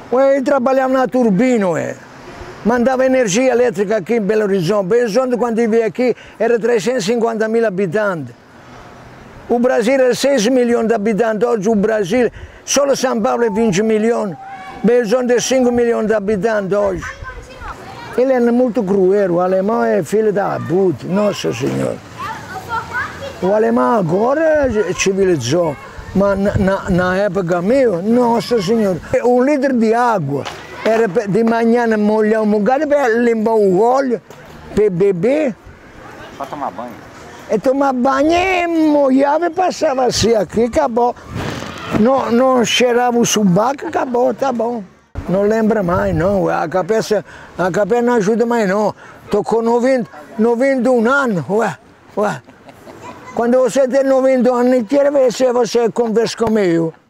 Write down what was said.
Ele trabalhava na turbina, mandava energia elétrica aqui em Belo Horizonte. Belo Horizonte, quando eu vim aqui, era 350 mil habitantes. O Brasil era 6 milhões de habitantes, hoje o Brasil, só São Paulo é 20 milhões. Belo Horizonte é 5 milhões de habitantes hoje. Ele é muito cruel, o alemão é filho da puta, nossa senhora. O alemão agora civilizou, mas na época minha, nossa senhora. 1 litro de água, era de manhã molhar um bocado para limpar o olho, para beber. Para tomar banho. E tomar banho, molhava e passava assim aqui, acabou. Não cheirava o subaco, acabou, tá bom. Não lembra mais, não. A cabeça não ajuda mais, não. Estou com 91 anos, ué. Quando você tem 91 anos, quero ver se você conversa comigo.